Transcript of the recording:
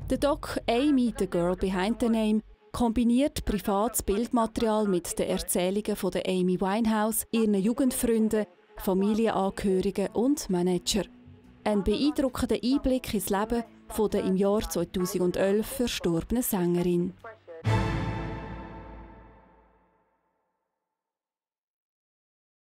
Der Doc «Amy, the Girl Behind the Name» kombiniert privates Bildmaterial mit den Erzählungen von der Amy Winehouse, ihren Jugendfreunden, Familienangehörigen und Manager. Ein beeindruckender Einblick ins Leben von der im Jahr 2011 verstorbenen Sängerin.